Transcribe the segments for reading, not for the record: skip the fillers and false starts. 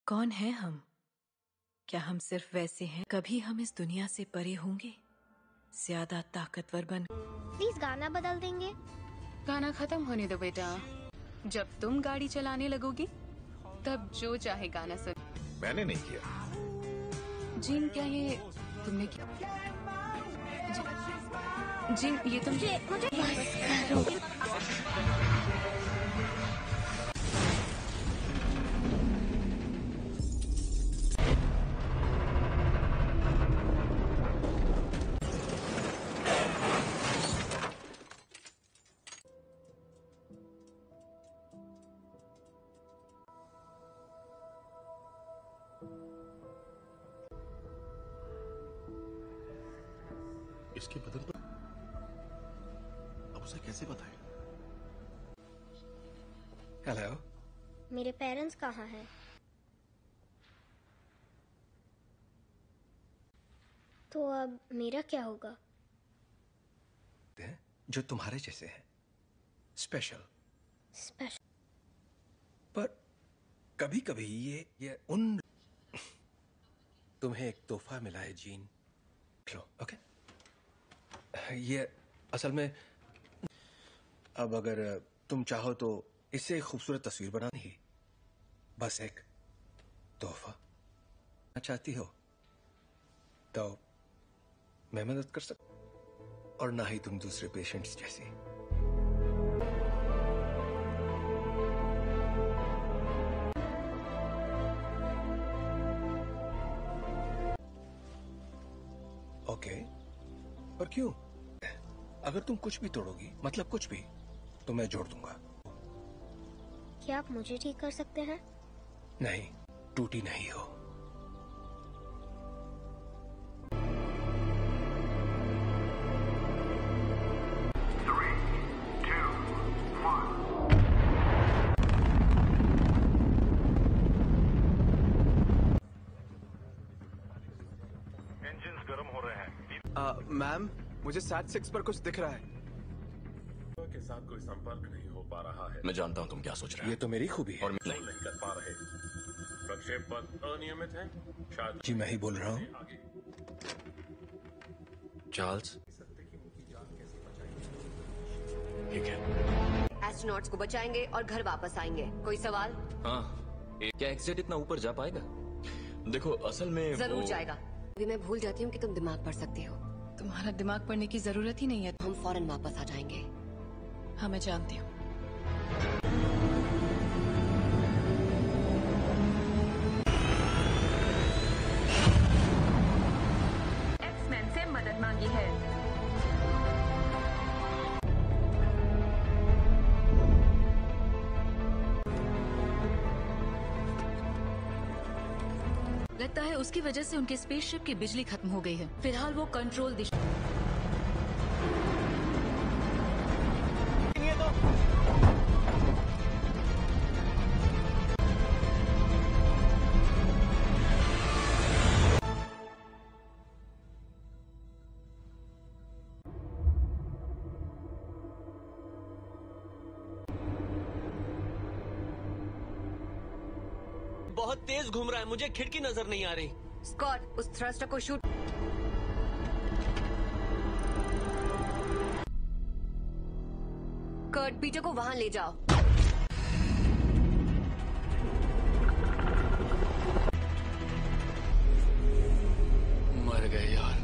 कौन है हम? क्या हम सिर्फ वैसे हैं? कभी हम इस दुनिया से परे होंगे, ज्यादा ताकतवर बन। प्लीज गाना बदल देंगे। गाना खत्म होने दो बेटा। जब तुम गाड़ी चलाने लगोगी तब जो चाहे गाना सुन। मैंने नहीं किया। जिन, क्या ये तुमने किया? जिन, ये तुम मुझे इसके बदन पर अब उसे कैसे बताएं? हेलो, मेरे पेरेंट्स कहाँ हैं? तो अब मेरा क्या होगा? जो तुम्हारे जैसे हैं, स्पेशल। स्पेशल। पर कभी कभी ये उन तुम्हें एक तोहफा मिला है जीन, लो। ओके, ये असल में अब अगर तुम चाहो तो इससे एक खूबसूरत तस्वीर बनानी ही, बस एक तोहफा चाहती हो तो मैं मदद कर सकता, और ना ही तुम दूसरे पेशेंट्स जैसी। ओके, पर क्यों? अगर तुम कुछ भी तोड़ोगी, मतलब कुछ भी, तो मैं जोड़ दूंगा। क्या आप मुझे ठीक कर सकते हैं? नहीं, टूटी नहीं हो। इंजन्स गर्म हो रहे हैं। मैम, मुझे SAT-6 पर कुछ दिख रहा है। के साथ कोई संपर्क नहीं हो पा रहा है। मैं जानता हूं तुम क्या सोच रहे हो। ये तो मेरी खूबी है। और नहीं कर पा रहे। प्रक्षेप पथ अनियमित है। शायद जी मैं ही बोल रहा हूँ। आगे चार्ल्स, ठीक है। एस्ट्रोनॉट्स को बचाएंगे और घर वापस आएंगे। कोई सवाल? हाँ, क्या एक्सेट इतना ऊपर जा पाएगा? देखो असल में जरूर जाएगा। अभी मैं भूल जाती हूँ कि तुम दिमाग पढ़ सकती हो। तुम्हारा दिमाग पढ़ने की जरूरत ही नहीं है। हम फौरन वापस आ जाएंगे। हाँ, मैं जानती हूँ। एक्समैन से मदद मांगी है। लगता है उसकी वजह से उनके स्पेसशिप की बिजली खत्म हो गई है। फिलहाल वो कंट्रोल दिशा। बहुत तेज घूम रहा है, मुझे खिड़की नजर नहीं आ रही। स्कॉट, उस थ्रस्टर को शूट। कर्ट, पीटर को वहां ले जाओ। मर गए यार।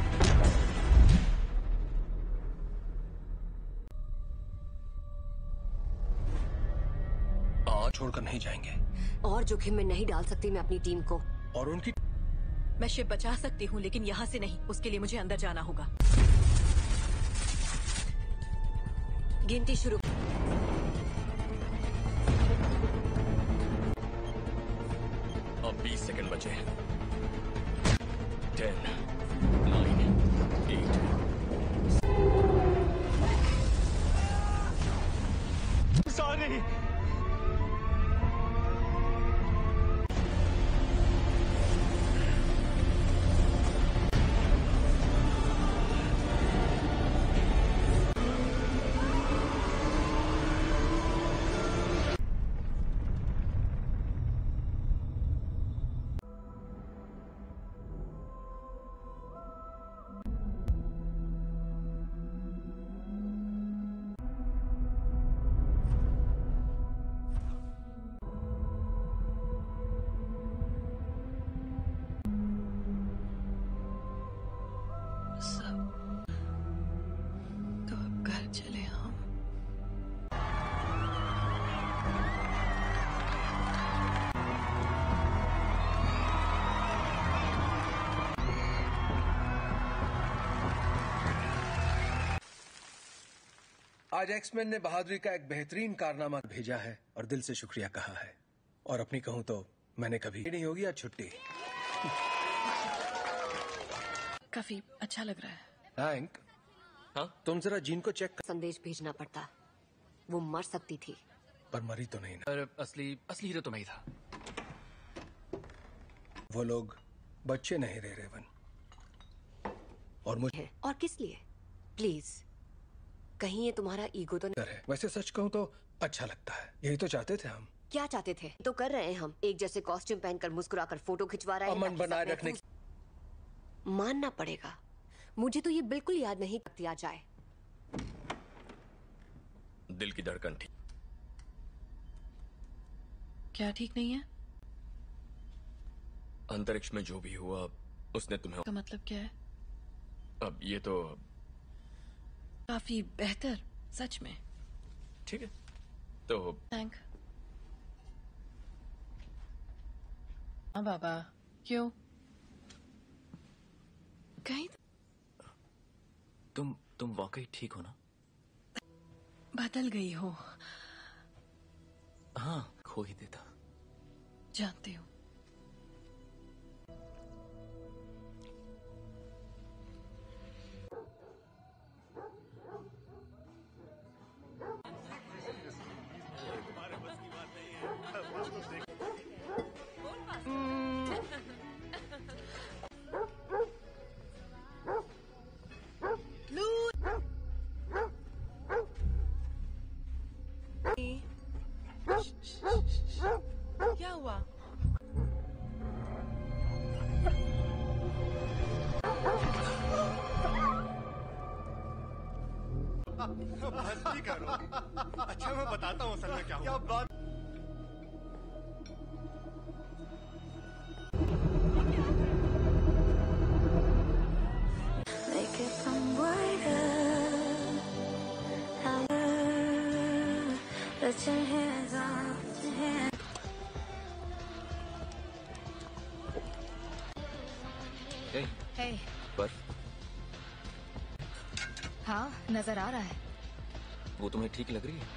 और छोड़कर नहीं जाएंगे। और जोखिम में नहीं डाल सकती मैं अपनी टीम को। और उनकी मैं शिप बचा सकती हूँ, लेकिन यहाँ से नहीं। उसके लिए मुझे अंदर जाना होगा। गिनती शुरू। अब 20 सेकंड बचे हैं। 10, 9, 8। सॉरी। आज एक्समैन ने बहादुरी का एक बेहतरीन कारनामा भेजा है और दिल से शुक्रिया कहा है। और अपनी कहूं तो मैंने कभी नहीं होगी आज छुट्टी। काफी अच्छा लग रहा है। हैंक, हाँ? तुम जरा जीन को चेक कर। संदेश भेजना पड़ता, वो मर सकती थी। पर मरी तो नहीं ना। पर असली हीरो तो मैं ही था। वो लोग बच्चे नहीं रहे रेवन। और मुझे और किस लिए? प्लीज, कहीं ये तुम्हारा ईगो तो नहीं? है। वैसे सच कहूं तो अच्छा लगता है। यही तो चाहते थे हम। क्या चाहते थे तो कर रहे हैं हम। एक जैसे कॉस्ट्यूम पहनकर मुस्कुराकर फोटो खिंचवा रहे हैं। अमन बनाए रखने की। मानना पड़ेगा, मुझे तो ये बिल्कुल याद नहीं दिया जाए। दिल की धड़कन ठीक। क्या ठीक नहीं है? अंतरिक्ष में जो भी हुआ उसने तुम्हें। का मतलब क्या है? अब ये तो काफी बेहतर, सच में। ठीक है तो थैंक। हाँ बाबा, क्यों? कहीं तुम वाकई ठीक हो ना? बदल गई हो। हाँ, खो ही देता। जानती हूँ। क्या हुआ? मस्ती करो। अच्छा मैं बताता हूँ असल में क्या हुआ। बात हे, बर्फ हाँ नजर आ रहा है। वो तुम्हें ठीक लग रही है?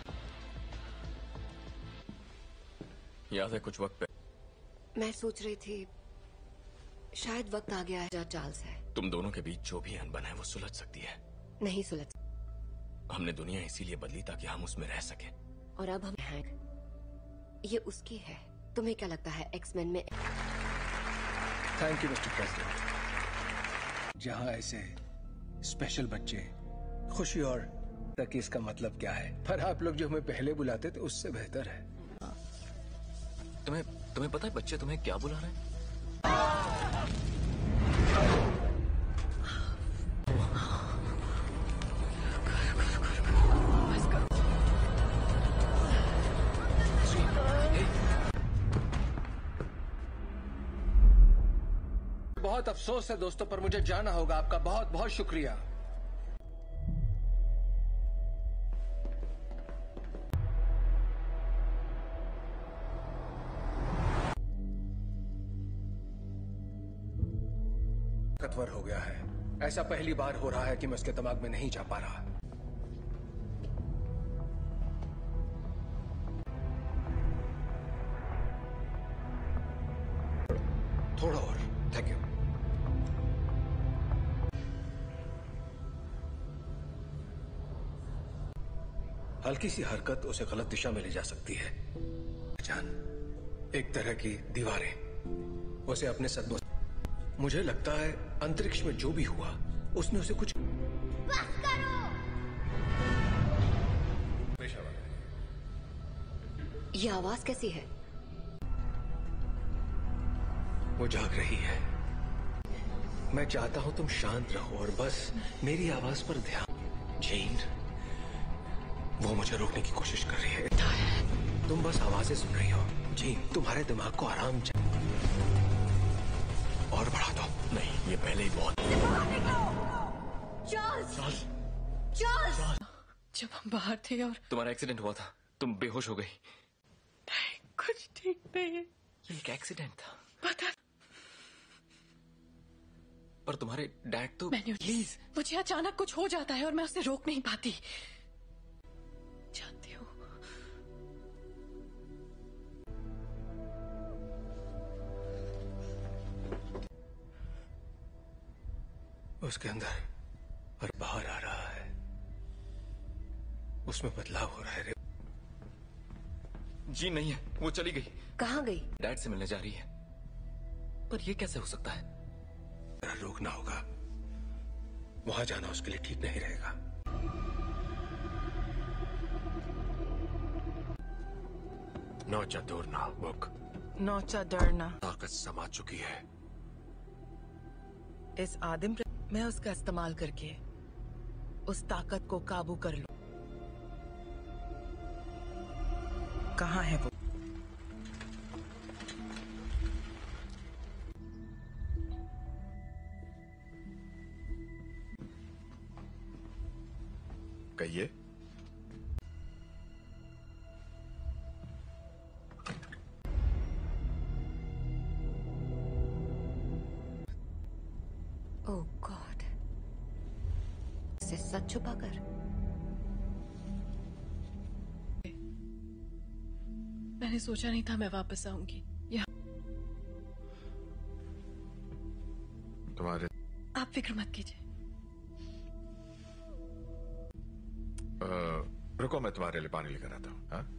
याद है कुछ वक्त पे मैं सोच रही थी शायद वक्त आ गया है जहाँ चार्ल्स है। तुम दोनों के बीच जो भी अनबन है वो सुलझ सकती है। नहीं सुलझ। हमने दुनिया इसीलिए बदली ताकि हम उसमें रह सके। और अब हम हैं। ये उसकी है। तुम्हें क्या लगता है एक्समैन में? Thank you mister president. जहां ऐसे स्पेशल बच्चे खुशी और तक इसका मतलब क्या है, पर आप लोग जो हमें पहले बुलाते थे उससे बेहतर है। तुम्हें पता है बच्चे तुम्हें क्या बुला रहे हैं? बहुत अफसोस है दोस्तों, पर मुझे जाना होगा। आपका बहुत बहुत शुक्रिया। ताकतवर हो गया है। ऐसा पहली बार हो रहा है कि मैं उसके दिमाग में नहीं जा पा रहा। थोड़ा और। Thank you. हल्की सी हरकत उसे गलत दिशा में ले जा सकती है। जान, एक तरह की दीवारें उसे अपने सदमों। मुझे लगता है अंतरिक्ष में जो भी हुआ उसने उसे कुछ। बस करो। ये आवाज कैसी है? वो जाग रही है। मैं चाहता हूं तुम शांत रहो और बस मेरी आवाज पर ध्यान। जेन, वो मुझे रोकने की कोशिश कर रही है। तुम बस आवाजें सुन रही हो। जेन, तुम्हारे दिमाग को आराम और बढ़ा दो। नहीं, ये पहले ही बहुत। चार्ल्स! जब हम बाहर थे और तुम्हारा एक्सीडेंट हुआ था, तुम बेहोश हो गई। कुछ ठीक नहीं है। ये एक एक्सीडेंट था। पता। पर तुम्हारे डैड तो। प्लीज, मुझे अचानक कुछ हो जाता है और मैं उसे रोक नहीं पाती। उसके अंदर और बाहर आ रहा है, उसमें बदलाव हो रहा है। जी नहीं है, वो चली गई। कहाँ गई? डैड से मिलने जा रही है। पर ये कैसे हो सकता है? रोकना होगा, वहां जाना उसके लिए ठीक नहीं रहेगा। नौचा दूरना बुक, नौचा डरना। ताकत समा चुकी है। इस आदिम मैं उसका इस्तेमाल करके उस ताकत को काबू कर लूं। कहाँ है वो? कहिए। ओह गॉड, इसे सच छुपाकर। मैंने सोचा नहीं था मैं वापस आऊंगी। तुम्हारे आप फिक्र मत कीजिए। रुको, मैं तुम्हारे लिए पानी लेकर आता हूँ। हाँ?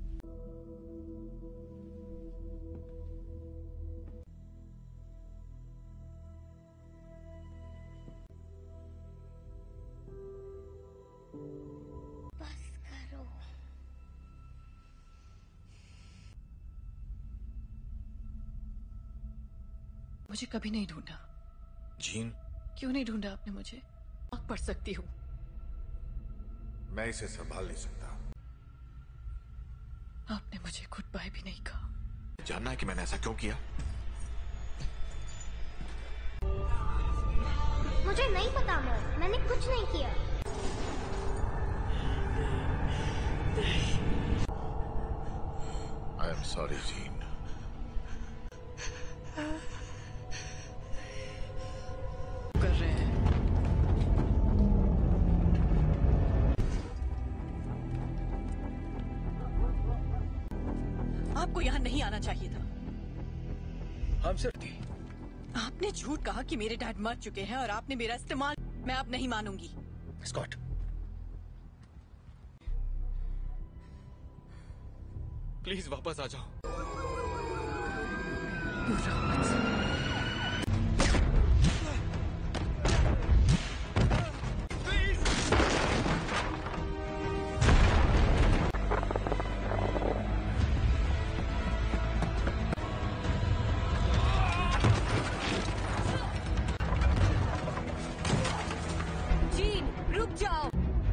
बस करो। मुझे कभी नहीं ढूंढा। जीन, क्यों नहीं ढूंढा आपने मुझे? आग पढ़ सकती हूँ। मैं इसे संभाल नहीं सकता। आपने मुझे गुड बाय भी नहीं कहा। जानना है कि मैंने ऐसा क्यों किया? मुझे नहीं पता मॉम, मैंने कुछ नहीं किया। I am sorry Jean. कर रहे हैं। आपको यहाँ नहीं आना चाहिए था। हम सिर्फ थी। आपने झूठ कहा कि मेरे डैड मर चुके हैं और आपने मेरा इस्तेमाल। मैं अब नहीं मानूंगी। स्कॉट, प्लीज वापस आ जाओ। जीन, रुक जाओ।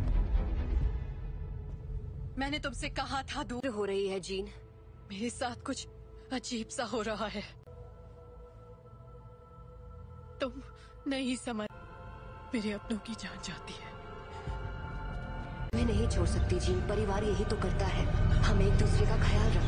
मैंने तुमसे कहा था दूर हो रही है जीन। मेरे साथ कुछ अजीब सा हो रहा है। तुम नहीं समझ। मेरे अपनों की जान जाती है। मैं नहीं छोड़ सकती जीन, परिवार यही तो करता है। हम एक दूसरे का ख्याल रखते।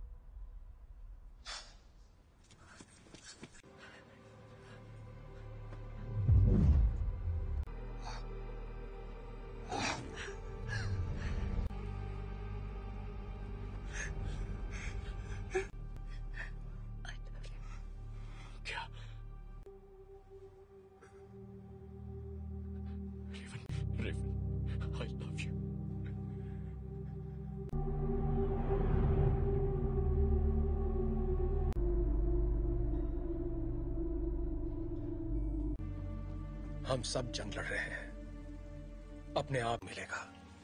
Raven, I love you. हम सब जंग लड़ रहे हैं, अपने आप मिलेगा।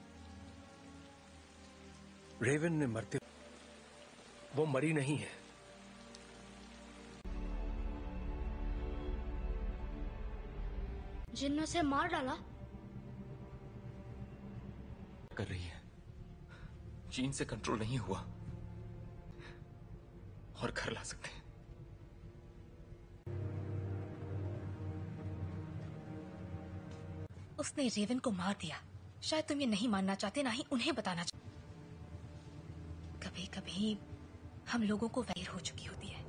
रेवन ने मरते, वो मरी नहीं है। जिन ने उसे मार डाला। कर रही है, जीन से कंट्रोल नहीं हुआ और घर ला सकते हैं। उसने रेवन को मार दिया। शायद तुम ये नहीं मानना चाहते, ना ही उन्हें बताना चाहते। कभी कभी हम लोगों को वैर हो चुकी होती है।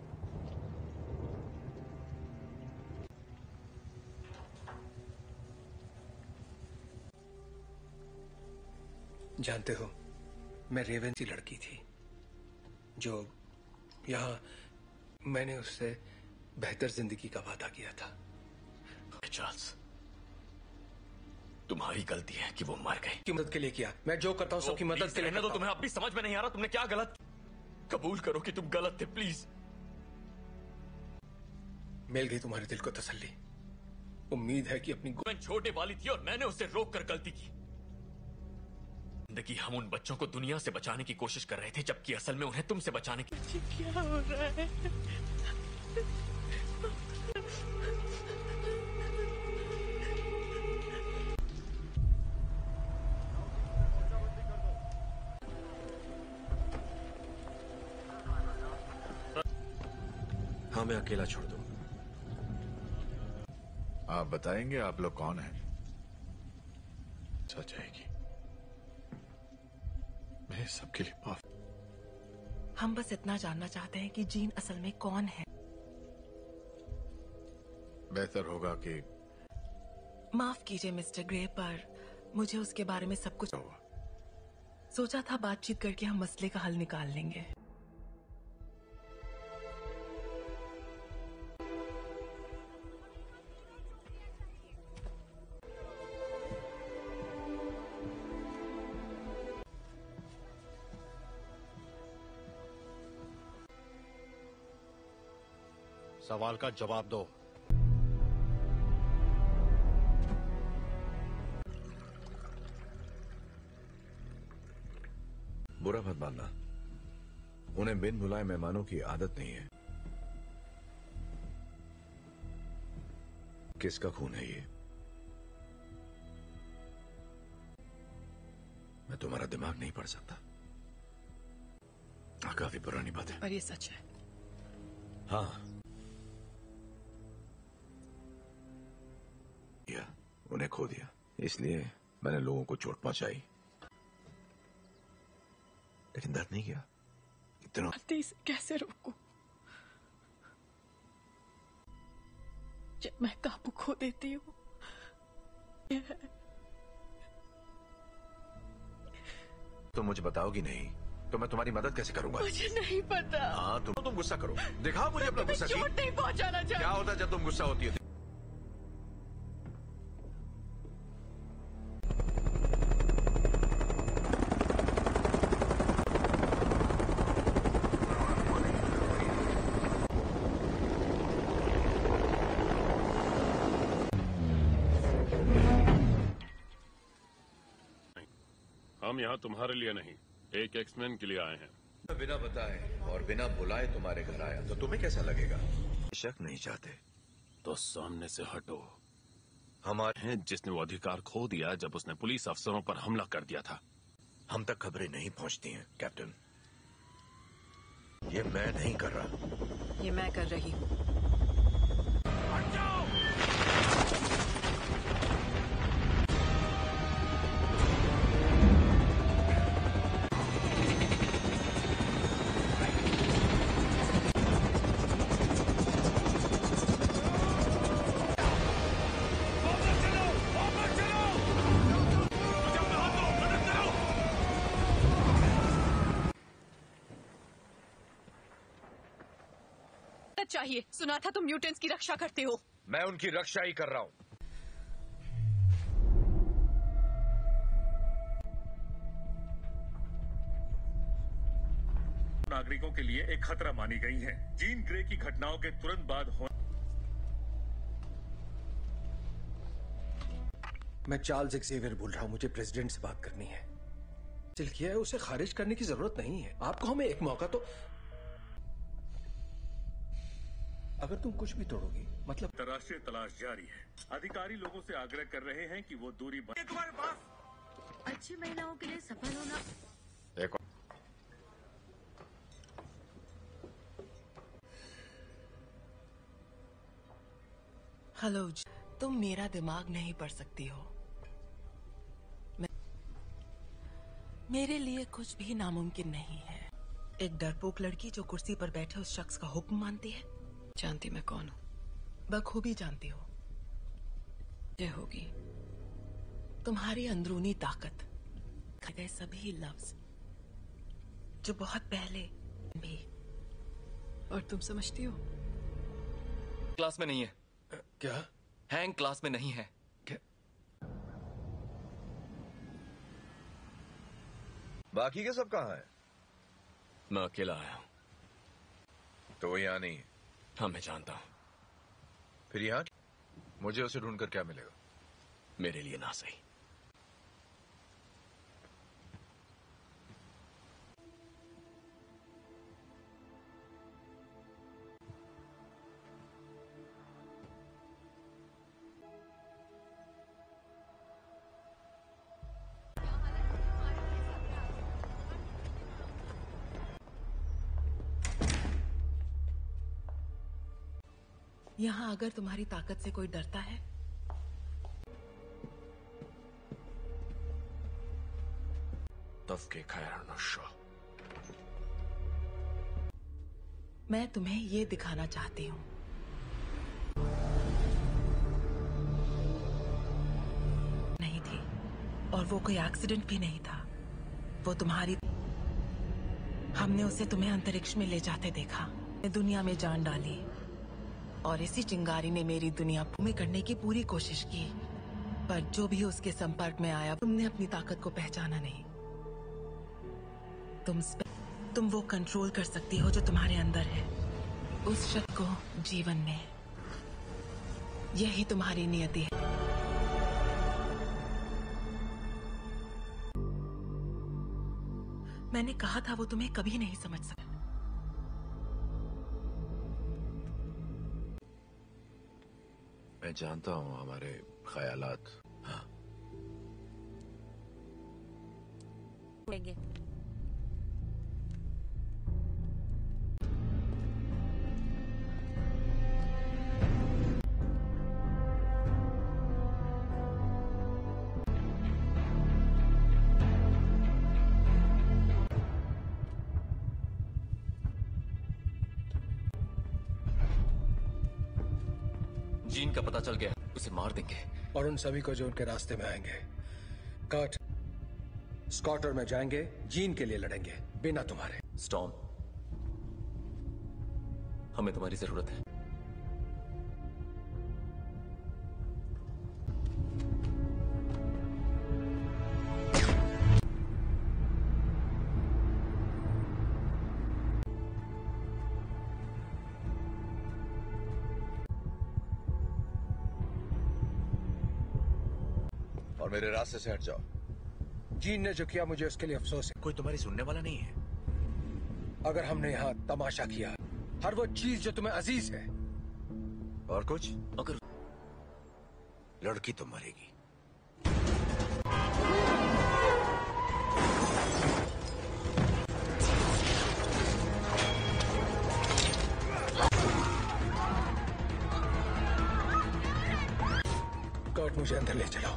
जानते हो, मैं रेवन सी लड़की थी जो यहाँ मैंने उससे बेहतर जिंदगी का वादा किया था। चार्ल्स, तुम्हारी गलती है कि वो मर गए। की मदद के लिए किया, मैं जो करता हूँ सबकी मदद के लिए रहने दो, तुम्हें अब भी समझ में नहीं आ रहा तुमने क्या गलत। कबूल करो कि तुम गलत थे प्लीज। मिल गई तुम्हारे दिल को तसल्ली। उम्मीद है कि अपनी मैं छोटे वाली थी और मैंने उसे रोक कर गलती की। जिंदगी हम उन बच्चों को दुनिया से बचाने की कोशिश कर रहे थे, जबकि असल में उन्हें तुमसे बचाने की। क्या हो रहा है? हाँ, मैं अकेला छोड़ दूं। आप बताएंगे आप लोग कौन हैं? सच जाएगी। मैं सबके लिए माफ। हम बस इतना जानना चाहते हैं कि जीन असल में कौन है। बेहतर होगा कि माफ कीजिए मिस्टर ग्रे, पर मुझे उसके बारे में सब कुछ सोचा था। बातचीत करके हम मसले का हल निकाल लेंगे। सवाल का जवाब दो। बुरा मत मानना, उन्हें बिन बुलाए मेहमानों की आदत नहीं है। किसका खून है ये? मैं तुम्हारा दिमाग नहीं पढ़ सकता। काफी पुरानी बात है, पर ये सच है। हाँ, उन्हें खो दिया, इसलिए मैंने लोगों को चोट पहुंचाई, लेकिन दर्द नहीं किया। इतना इसे कैसे रोकूं? जब मैं काबू खो देती हूँ। तो मुझे बताओगी नहीं तो मैं तुम्हारी मदद कैसे करूंगा? मुझे नहीं पता। हाँ, तुम गुस्सा करो, दिखाओ मुझे अपना गुस्सा। चोट नहीं पहुंचाना चाहिए। क्या होता है जब तुम गुस्सा होती है? हम यहाँ तुम्हारे लिए नहीं, एक एक्समैन के लिए आए हैं। बिना बताए और बिना बुलाए तुम्हारे घर आया तो तुम्हें कैसा लगेगा? शक नहीं चाहते तो सामने से हटो। हमारे हैं जिसने वो अधिकार खो दिया जब उसने पुलिस अफसरों पर हमला कर दिया था। हम तक खबरें नहीं पहुंचती हैं कैप्टन। ये मैं नहीं कर रहा, ये मैं कर रही हूँ। चाहिए। सुना था तुम म्यूटेंट्स की रक्षा करते हो। मैं उनकी रक्षा ही कर रहा हूं। नागरिकों के लिए एक खतरा मानी गई हैं। जीन ग्रे की घटनाओं के तुरंत बाद मैं चार्ल्स एक्सेवियर बोल रहा हूं, मुझे प्रेसिडेंट से बात करनी है। दिल किया है, उसे खारिज करने की जरूरत नहीं है। आपको हमें एक मौका तो। अगर तुम कुछ भी तोड़ोगी मतलब। अंतर्राष्ट्रीय तलाश जारी है। अधिकारी लोगों से आग्रह कर रहे हैं कि वो दूरी तुम्हारे पास अच्छी महिलाओं के लिए सफल होना। देखो, हेलो, तुम मेरा दिमाग नहीं पढ़ सकती हो। मेरे लिए कुछ भी नामुमकिन नहीं है। एक डरपोक लड़की जो कुर्सी पर बैठे उस शख्स का हुक्म मानती है। जानती मैं कौन हूँ। बखूबी जानती हो। ये होगी तुम्हारी अंदरूनी ताकत, गए सभी लफ्ज जो बहुत पहले भी। और तुम समझती हो क्लास में नहीं है। क्या? हैंग क्लास में नहीं है। बाकी के सब कहाँ हैं? मैं अकेला आया हूं। तो वो यहाँ नहीं है? हाँ, मैं जानता हूं। फिर यहाँ मुझे उसे ढूंढकर क्या मिलेगा? मेरे लिए ना सही। यहाँ अगर तुम्हारी ताकत से कोई डरता है तब के खैर नशा। मैं तुम्हें ये दिखाना चाहती हूँ। नहीं थी, और वो कोई एक्सीडेंट भी नहीं था। वो तुम्हारी, हमने उसे तुम्हें अंतरिक्ष में ले जाते देखा, दुनिया में जान डाली, और इसी चिंगारी ने मेरी दुनिया में करने की पूरी कोशिश की। पर जो भी उसके संपर्क में आया, तुमने अपनी ताकत को पहचाना नहीं। तुम वो कंट्रोल कर सकती हो जो तुम्हारे अंदर है, उस शक्ति को जीवन में। यही तुम्हारी नियति है। मैंने कहा था वो तुम्हें कभी नहीं समझ सका। मैं जानता हूँ हमारे ख्यालात। हाँ। जीन का पता चल गया, उसे मार देंगे। और उन सभी को जो उनके रास्ते में आएंगे। कर्ट, स्कॉट और मैं जाएंगे, जीन के लिए लड़ेंगे, बिना तुम्हारे। स्टॉर्म, हमें तुम्हारी जरूरत है। और मेरे रास्ते से हट जाओ। जीन ने जो किया मुझे उसके लिए अफसोस है। कोई तुम्हारी सुनने वाला नहीं है। अगर हमने यहाँ तमाशा किया, हर वो चीज जो तुम्हें अजीज है। और कुछ? अगर लड़की तो मरेगी। कर्ट, मुझे अंदर ले चलो।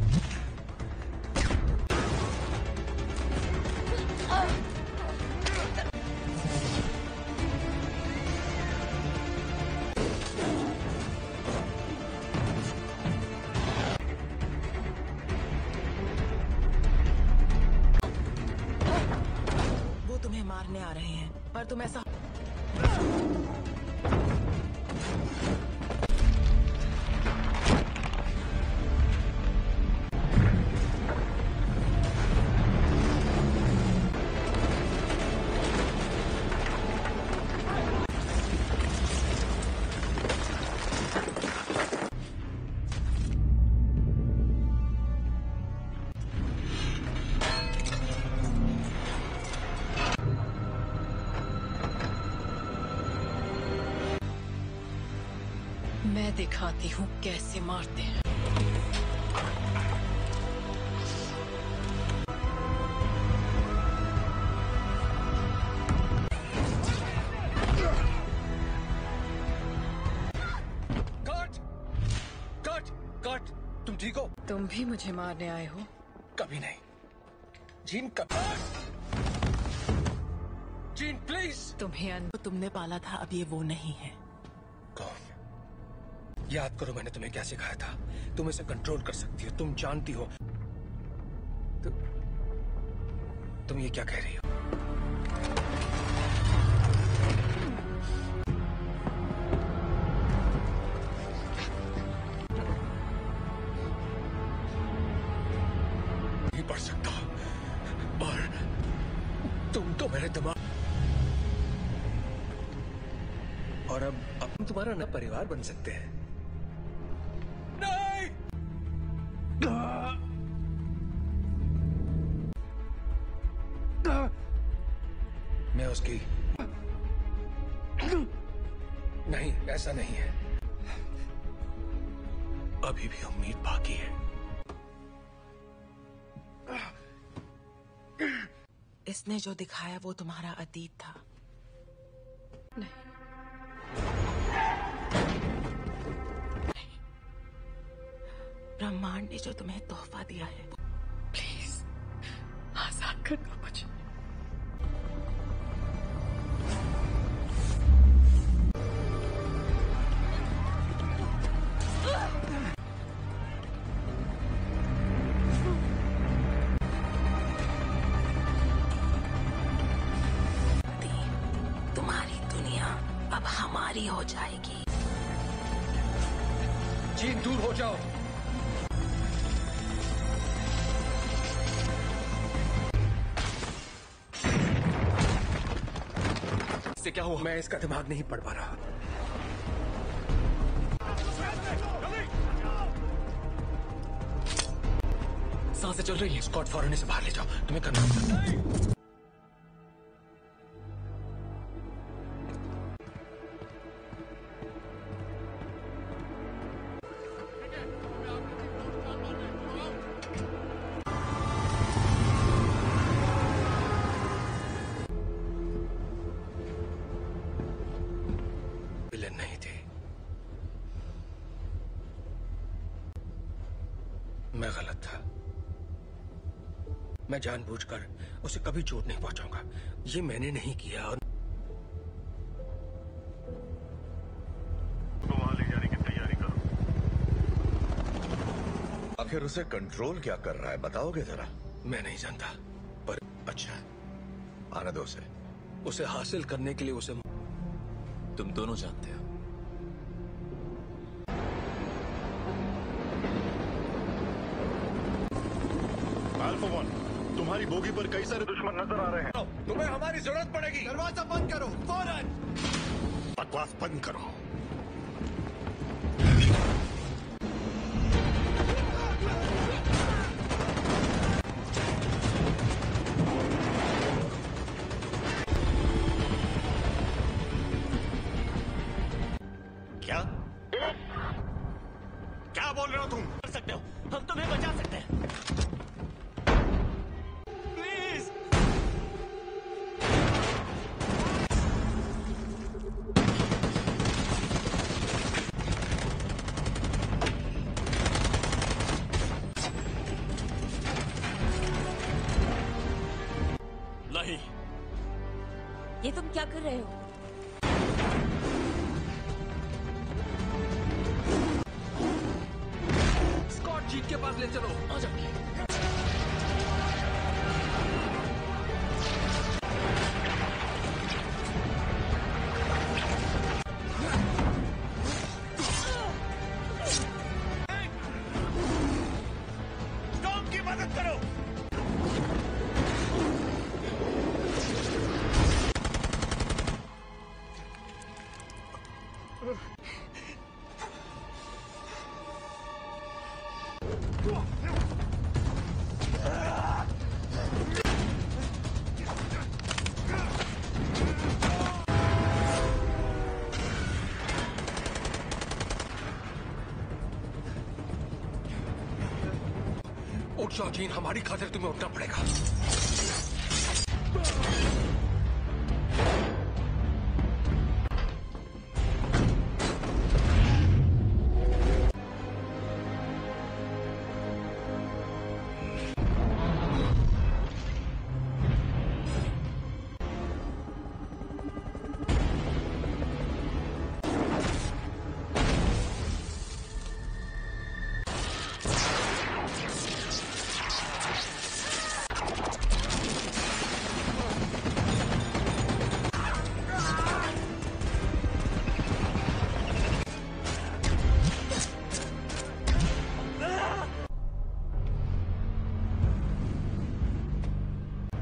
वो तुम्हें मारने आ रहे हैं, पर तुम ऐसा मैं दिखाती हूँ कैसे मारते हैं। कर्ट! कर्ट! कर्ट! तुम ठीक हो? तुम भी मुझे मारने आए हो? कभी नहीं। Jean, Jean please. तुम्हें तुमने पाला था, अब ये वो नहीं है। कौन? याद करो मैंने तुम्हें क्या सिखाया था। तुम इसे कंट्रोल कर सकती हो, तुम जानती हो। तुम ये क्या कह रही हो? नहीं पढ़ सकता, और और अब हम तुम्हारा नया परिवार बन सकते हैं। नहीं! मैं उसकी नहीं, ऐसा नहीं है। अभी भी उम्मीद बाकी है। इसने जो दिखाया वो तुम्हारा अतीत था। नहीं, ब्रह्मांड ने जो तुम्हें तोहफा दिया है, प्लीज आजाद कर दो मुझे। तुम्हारी दुनिया अब हमारी हो जाएगी। जीन, दूर हो जाओ। इससे क्या हुआ? मैं इसका दिमाग नहीं पढ़ पा रहा। सांसें चल रही है। स्कॉट फौरन इसे बाहर ले जाओ। तुम्हें करना होगा। विलेन नहीं थे। मैं गलत था। मैं जानबूझकर उसे कभी चोट नहीं पहुंचाऊंगा। ये मैंने नहीं किया। और तो वहां ले जाने की तैयारी करो। आखिर उसे कंट्रोल क्या कर रहा है, बताओगे जरा? मैं नहीं जानता, पर अच्छा, आने दो उसे। उसे हासिल करने के लिए उसे तुम दोनों जानते हो। अल्फा 1, तुम्हारी बोगी पर कई सारे दुश्मन नजर आ रहे हैं। तुम्हें हमारी जरूरत पड़ेगी। दरवाजा बंद करो फौरन। बकवास बंद करो। क्या क्या बोल रहे हो तुम? कर सकते हो, हम तुम्हें बचा सकते हैं। प्लीज। नहीं। ये तुम क्या कर रहे हो? स्कॉट जीत के पास ले चलो। आ जाओ। टॉम की मदद करो। उठ जाओ जीन, हमारी खातिर तुम्हें उठना पड़ेगा।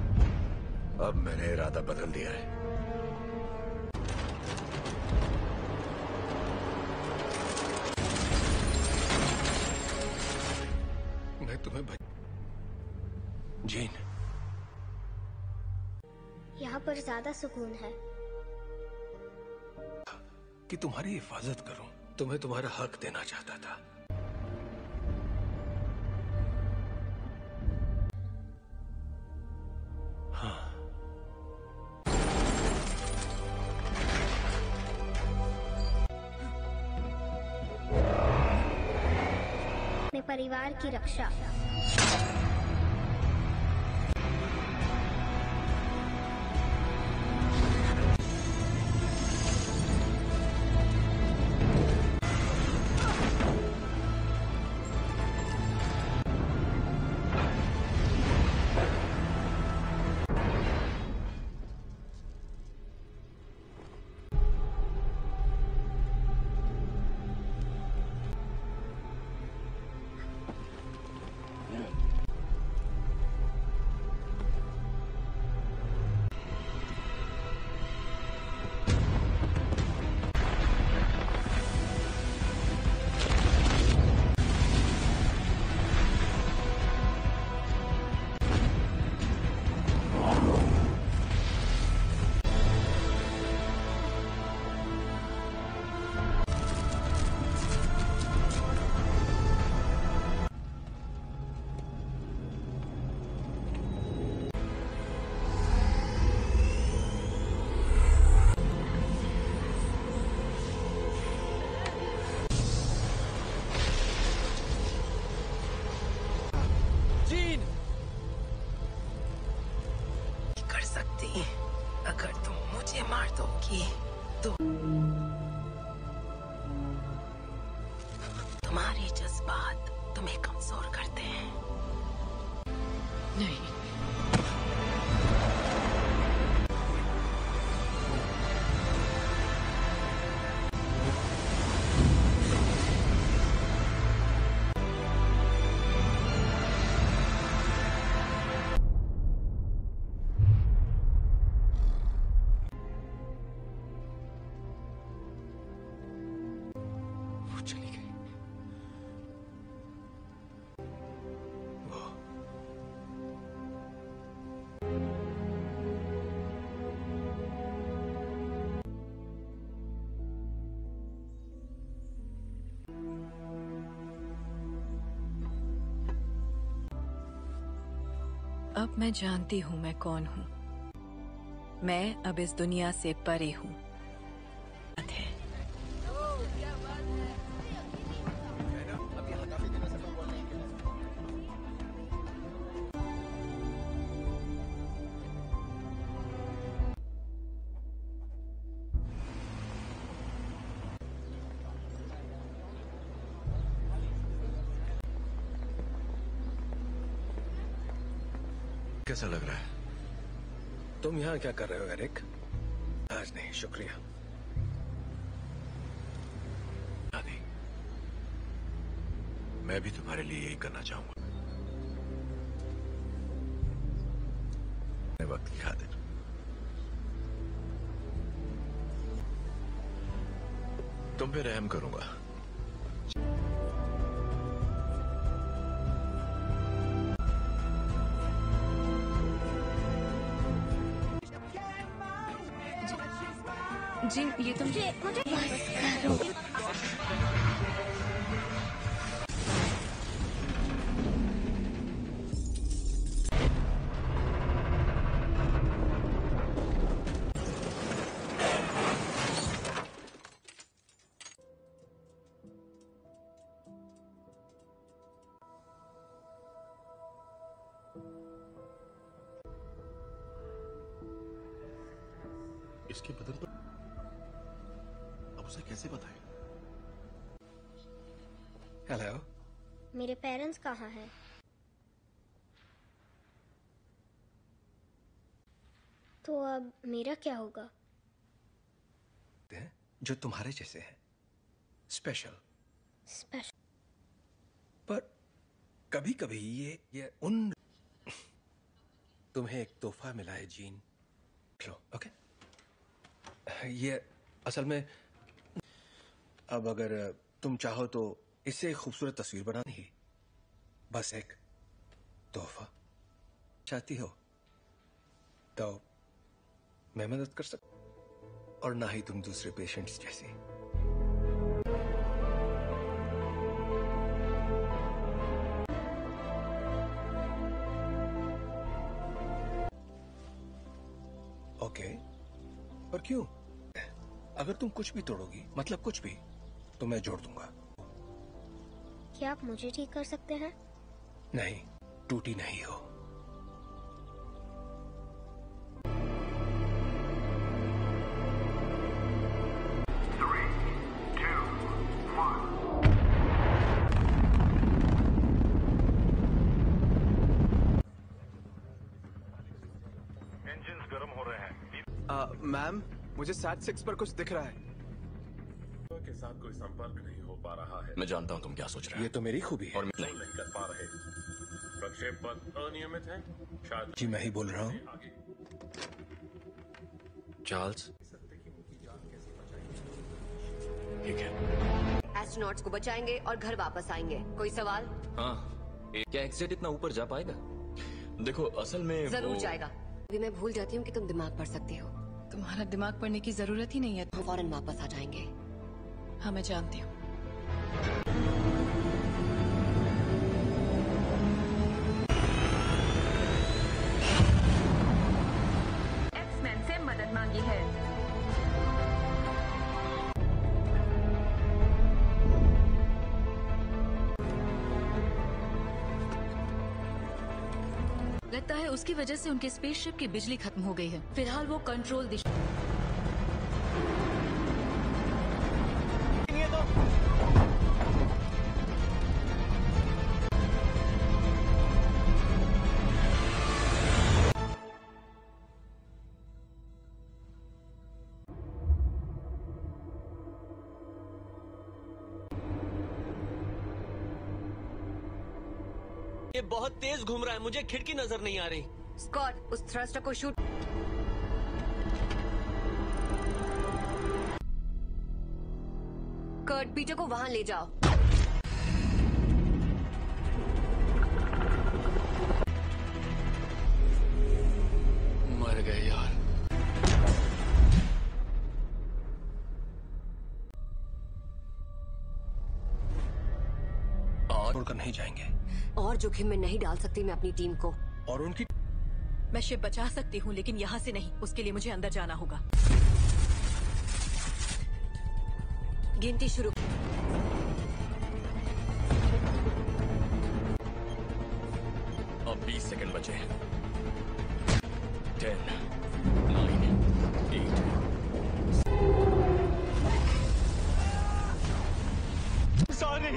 अब मैंने इरादा बदल दिया है। पर ज्यादा सुकून है। कि तुम्हारी हिफाजत करूं, तुम्हें तुम्हारा हक देना चाहता था। हाँ, अपने परिवार की रक्षा। कर सकती अगर तुम मुझे मार दोगी तो तुम्हारे जज्बात तुम्हें कमजोर करते हैं। नहीं, वो चली गई। वो अब मैं जानती हूँ मैं कौन हूँ। मैं अब इस दुनिया से परे हूँ। कैसा लग रहा है? तुम यहाँ क्या कर रहे हो एरिक? आज नहीं, शुक्रिया। आदि, मैं भी तुम्हारे लिए यही करना चाहूंगा। वक्त की खातिर तुम पे रहम करूंगा। जी ये तुम इसके बदन पर अब उसे कैसे बताएं? हेलो, मेरे पेरेंट्स कहाँ हैं? तो अब मेरा क्या होगा? जो तुम्हारे जैसे हैं, स्पेशल। स्पेशल। पर कभी कभी ये उन तुम्हें एक तोहफा मिला है जीन, लो। ओके, ये असल में अब अगर तुम चाहो तो इससे एक खूबसूरत तस्वीर बनानी ही, बस एक तोहफा चाहती हो तो मैं मदद कर सकता, और ना ही तुम दूसरे पेशेंट्स जैसी। ओके, पर क्यों? अगर तुम कुछ भी तोड़ोगी, मतलब कुछ भी, तो मैं जोड़ दूंगा। क्या आप मुझे ठीक कर सकते हैं? नहीं, टूटी नहीं हो। इंजन्स गर्म हो रहे हैं। मैम, मुझे SAT-6 पर कुछ दिख रहा है। के साथ कोई संपर्क नहीं हो पा रहा है। मैं जानता हूँ तुम क्या सोच रहे हो। ये तो मेरी खूबी है। और नहीं कर पा रहे। प्रक्षेप पथ अनियमित है। शायद जी मैं ही बोल रहा हूँ। चार्ल्स, ठीक है। एस्ट्रोनॉट्स को बचाएंगे और घर वापस आएंगे। कोई सवाल? हाँ, क्या एक्सेट इतना ऊपर जा पाएगा? देखो असल में जरूर जाएगा। अभी मैं भूल जाती हूँ कि तुम दिमाग पढ़ सकती हो। तुम्हारा दिमाग पढ़ने की जरूरत ही नहीं है। हम फौरन वापस आ जाएंगे। हाँ, मैं जानती हूँ। एक्समैन से मदद मांगी है। लगता है उसकी वजह से उनके स्पेसशिप की बिजली खत्म हो गई है। फिलहाल वो कंट्रोल दिशा। ये बहुत तेज घूम रहा है, मुझे खिड़की नजर नहीं आ रही। स्कॉट, उस थ्रस्टर को शूट। कर्ट, पीटर को वहां ले जाओ। मर गए यार। छोड़कर नहीं जाएंगे। और जोखिम में नहीं डाल सकती मैं अपनी टीम को। और उनकी मैं शिप बचा सकती हूँ, लेकिन यहाँ से नहीं। उसके लिए मुझे अंदर जाना होगा। गिनती शुरू। अब 20 सेकंड बचे। 10, 9, 8। सॉरी।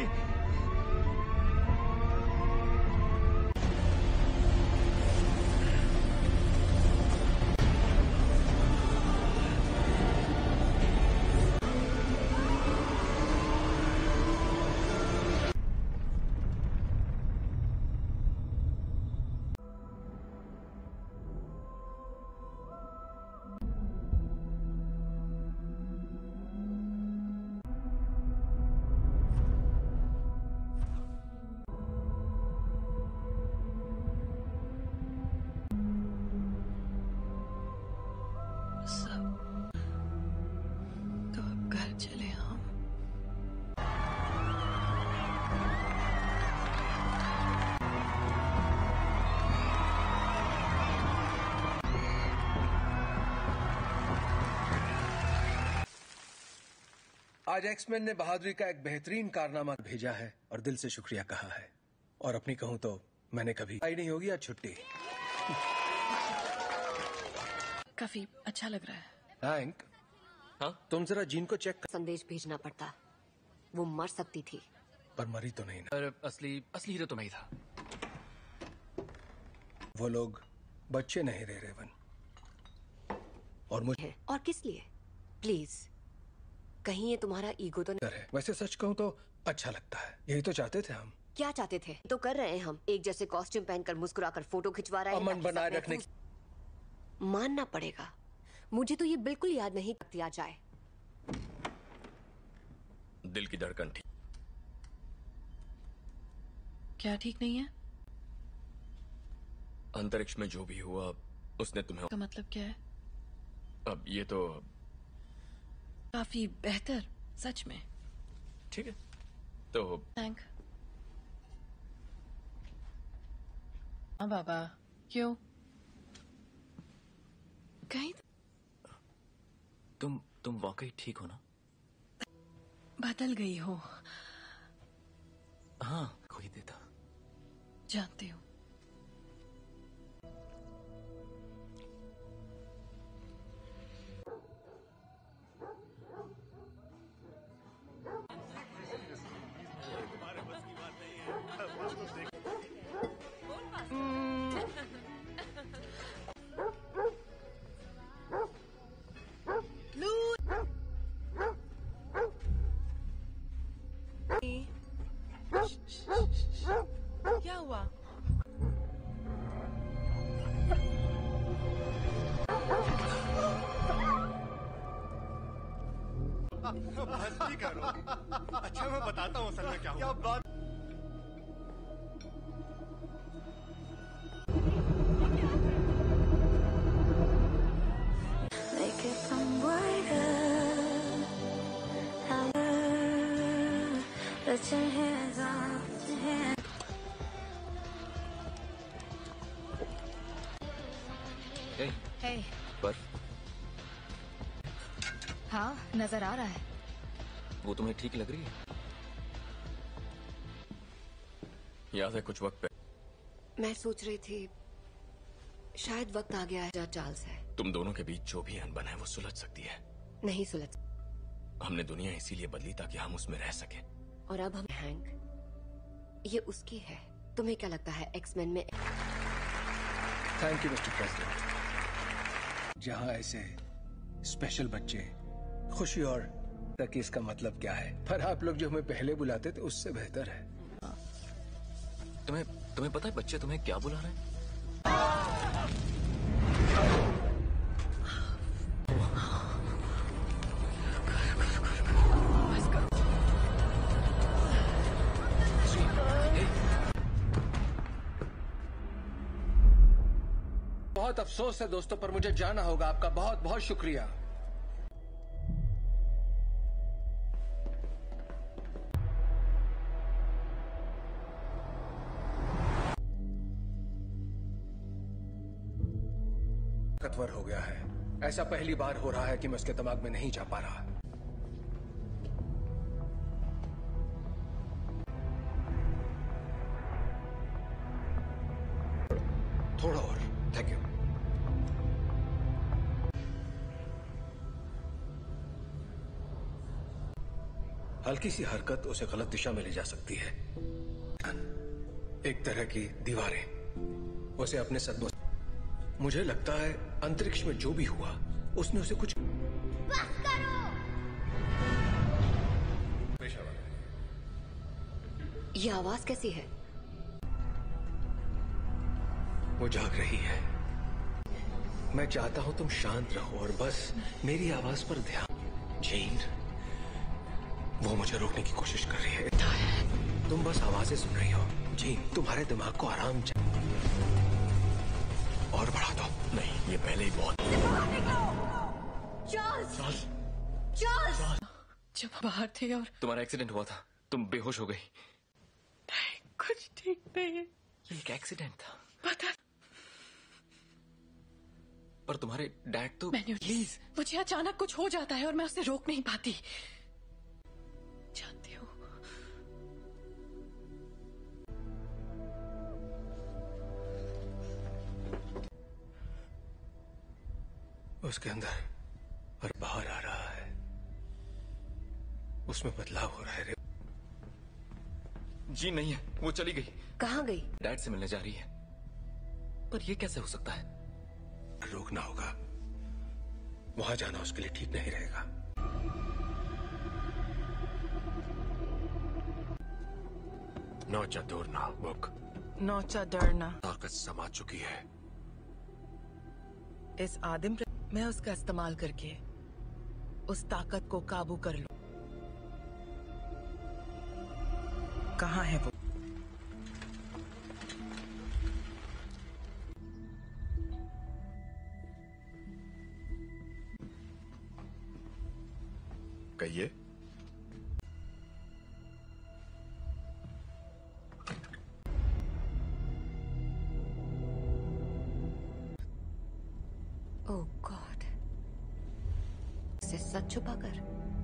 तो अब घर चले हम। आज एक्समैन ने बहादुरी का एक बेहतरीन कारनामा भेजा है और दिल से शुक्रिया कहा है। और अपनी कहूं तो मैंने कभी आई नहीं होगी आज छुट्टी। काफी अच्छा लग रहा है। हैंक, हाँ तुम जरा जीन को चेक कर। संदेश भेजना पड़ता। वो मर सकती थी। पर मरी तो नहीं ना। पर असली हीरो तो मैं ही था। वो लोग बच्चे नहीं रहे रेवन। और मुझे और किस लिए? प्लीज, कहीं ये तुम्हारा ईगो तो नहीं? वैसे सच कहूं तो अच्छा लगता है। यही तो चाहते थे हम। क्या चाहते थे? तो कर रहे हैं हम। एक जैसे कॉस्ट्यूम पहनकर मुस्कुराकर फोटो खिंचवा रहे हैं। अमन बनाए रखने। मानना पड़ेगा, मुझे तो ये बिल्कुल याद नहीं किया जाए। दिल की धड़कन ठीक। क्या ठीक नहीं है? अंतरिक्ष में जो भी हुआ उसने तुम्हें। का मतलब क्या है? अब ये तो काफी बेहतर, सच में। ठीक है तो थैंक। हाँ बाबा, क्यों? कहीं तुम वाकई ठीक हो ना? बदल गई हो। हाँ, कोई देता। जानती हूँ। क्या हुआ? मस्ती करो। अच्छा मैं बताता हूँ असल में क्या हुआ। बात Hey. पर हाँ, नजर आ रहा है। वो तुम्हें ठीक लग रही है? याद है कुछ वक्त पहले मैं सोच रही थी शायद वक्त आ गया है जहाँ चार्ल्स है। तुम दोनों के बीच जो भी अनबन है वो सुलझ सकती है। नहीं सुलझ। हमने दुनिया इसीलिए बदली ताकि हम उसमें रह सकें। और अब हम हैंक, ये उसकी है। तुम्हें क्या लगता है एक्समैन में? Thank you mister president. जहाँ ऐसे स्पेशल बच्चे खुशी और तक इसका मतलब क्या है, पर आप लोग जो हमें पहले बुलाते थे उससे बेहतर है। तुम्हें पता है बच्चे तुम्हें क्या बुला रहे हैं? बहुत अफसोस है दोस्तों, पर मुझे जाना होगा। आपका बहुत बहुत शुक्रिया। ताकतवर हो गया है। ऐसा पहली बार हो रहा है कि मैं उसके दिमाग में नहीं जा पा रहा। थोड़ा और। Thank you. हल्की सी हरकत उसे गलत दिशा में ले जा सकती है। एक तरह की दीवारें उसे अपने सदमों। मुझे लगता है अंतरिक्ष में जो भी हुआ उसने उसे कुछ। बस करो। ये आवाज कैसी है? वो जाग रही है। मैं चाहता हूं तुम शांत रहो और बस मेरी आवाज पर ध्यान। जीन, वो मुझे रोकने की कोशिश कर रही है। तुम बस आवाजें सुन रही हो। जीन, तुम्हारे दिमाग को आराम चाहिए। और बढ़ा दो। नहीं, ये पहले ही बहुत। चार्ल्स! चार्ल्स! जब बाहर थे और तुम्हारा एक्सीडेंट हुआ था, तुम बेहोश हो गई। कुछ ठीक नहीं है। ये एक एक्सीडेंट था। पता। पर तुम्हारे डैड तो। प्लीज, मुझे अचानक कुछ हो जाता है और मैं उसे रोक नहीं पाती। जानती हूँ। उसके अंदर और बाहर आ रहा है। उसमें बदलाव हो रहा है। जी नहीं है, वो चली गई। कहाँ गई? डैड से मिलने जा रही है। पर ये कैसे हो सकता है? रोकना होगा। वहां जाना उसके लिए ठीक नहीं रहेगा। नौचा दौड़ना बुक। नौचा डरना। ताकत समा चुकी है। इस आदिम मैं उसका इस्तेमाल करके उस ताकत को काबू कर लूं। कहाँ है वो? कहिए। ओह गॉड, इसे सच छुपाकर।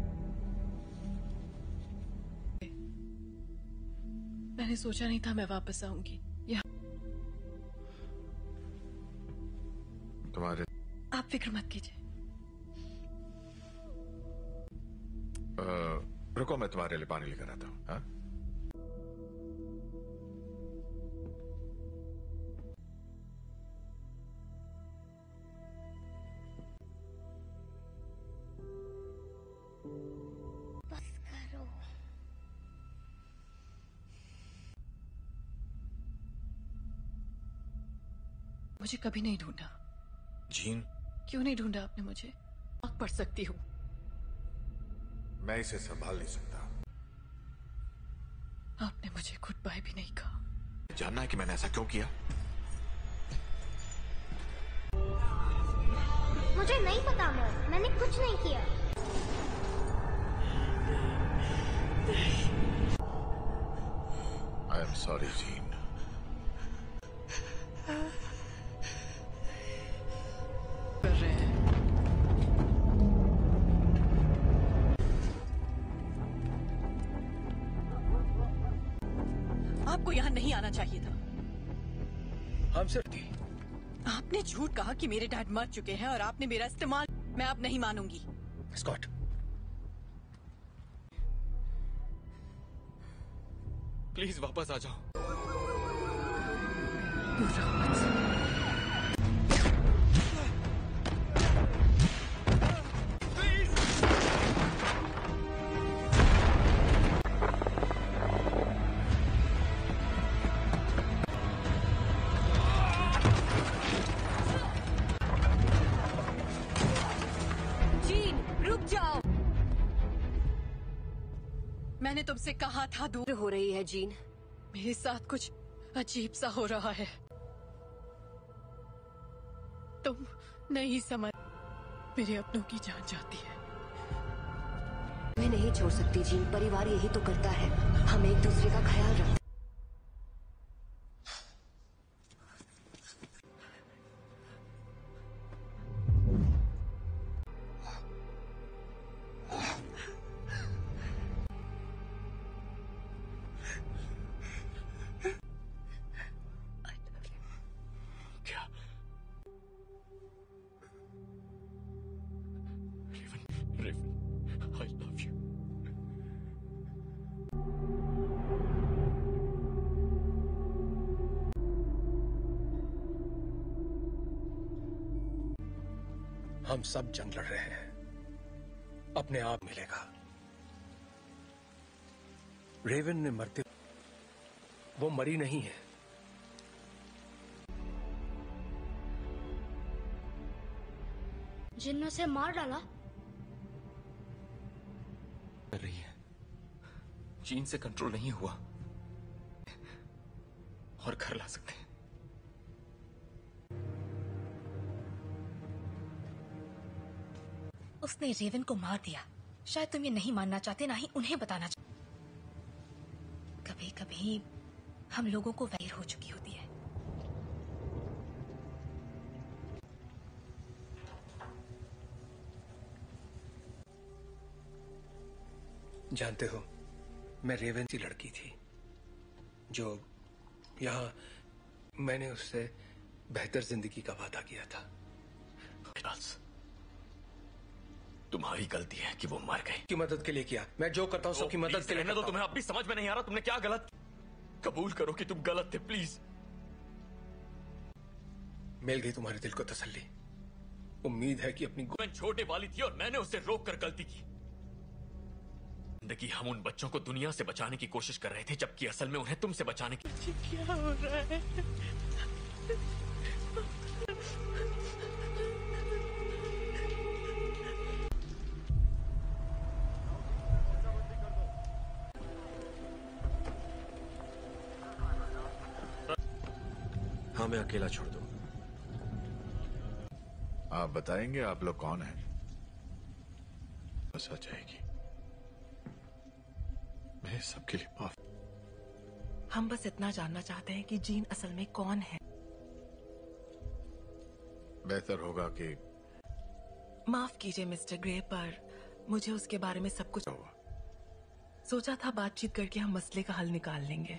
मैंने सोचा नहीं था मैं वापस आऊंगी यहाँ। तुम्हारे आप फिक्र मत कीजिए। रुको, मैं तुम्हारे लिए पानी लेकर आता हूँ। हाँ? बस करो। मुझे कभी नहीं ढूंढा। जीन, क्यों नहीं ढूंढा आपने मुझे? आग पढ़ सकती हूँ। मैं इसे संभाल नहीं सकता। आपने मुझे गुड बाय भी नहीं कहा। जानना है कि मैंने ऐसा क्यों किया? मुझे नहीं पता मॉम, मैंने कुछ नहीं किया। I am sorry Jean. कर रहे हैं। आपको यहाँ नहीं आना चाहिए था। हम सिर्फ थी। आपने झूठ कहा कि मेरे डैड मर चुके हैं और आपने मेरा इस्तेमाल। मैं अब नहीं मानूंगी। स्कॉट, प्लीज वापस आ जाओ। जीन, रुक जाओ। मैंने तुमसे कहा था दूर हो रही है जीन। मेरे साथ कुछ अजीब सा हो रहा है। तुम नहीं समझ। मेरे अपनों की जान जाती है। मैं नहीं छोड़ सकती जीन, परिवार यही तो करता है। हम एक दूसरे का ख्याल रखते। I love you. हम सब जंग लड़ रहे हैं। अपने आप मिलेगा। रेवन ने मरते, वो मरी नहीं है। जिन ने उसे मार डाला। कर रही है। जीन से कंट्रोल नहीं हुआ और घर ला सकते हैं। उसने रेवन को मार दिया। शायद तुम ये नहीं मानना चाहते, ना ही उन्हें बताना चाहते। कभी कभी हम लोगों को वैर हो चुकी होती है। जानते हो, मैं रेवन की लड़की थी जो यहां मैंने उससे बेहतर जिंदगी का वादा किया था। तुम्हारी गलती है कि वो मर गई। की मदद के लिए किया। मैं जो करता हूं सबकी मदद के लिए तो तुम्हें अब भी समझ में नहीं आ रहा तुमने क्या गलत। कबूल करो कि तुम गलत थे प्लीज। मिल गई तुम्हारे दिल को तसल्ली। उम्मीद है कि अपनी मैं छोटे वाली थी और मैंने उसे रोक कर गलती की। जिंदगी हम उन बच्चों को दुनिया से बचाने की कोशिश कर रहे थे, जबकि असल में उन्हें तुमसे बचाने की। क्या हो रहा है? हमें अकेला छोड़ दो। आप बताएंगे आप लोग कौन हैं? बस आ जाएगी। मैं सबके लिए माफ। हम बस इतना जानना चाहते हैं कि जीन असल में कौन है। बेहतर होगा कि माफ कीजिए मिस्टर ग्रे, पर मुझे उसके बारे में सब कुछ सोचा था। बातचीत करके हम मसले का हल निकाल लेंगे।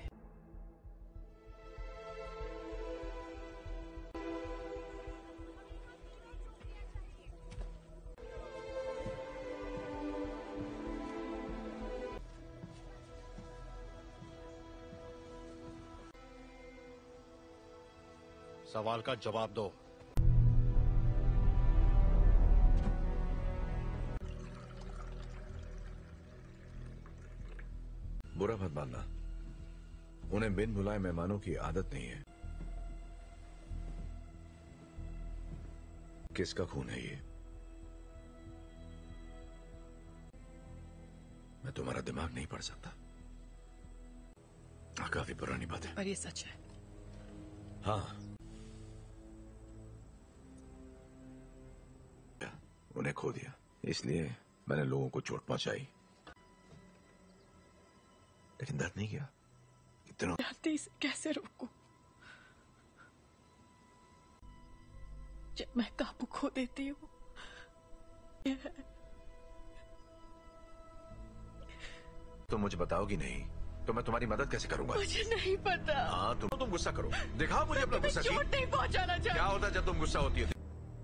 सवाल का जवाब दो। बुरा मत मानना, उन्हें बिन बुलाए मेहमानों की आदत नहीं है। किसका खून है ये? मैं तुम्हारा दिमाग नहीं पढ़ सकता। काफी पुरानी बात है, पर ये सच है। हाँ, उन्हें खो दिया, इसलिए मैंने लोगों को चोट पहुंचाई, लेकिन दर्द नहीं किया। इतना जानती इसे कैसे रोकूं? जब मैं काबू खो देती हूँ, तुम मुझे बताओगी नहीं तो मैं तुम्हारी मदद कैसे करूंगा? मुझे नहीं पता। हाँ, तुम गुस्सा करो, दिखाओ मुझे अपना गुस्सा। चोट नहीं पहुंचाना चाहती। क्या होता है जब तुम गुस्सा होती है?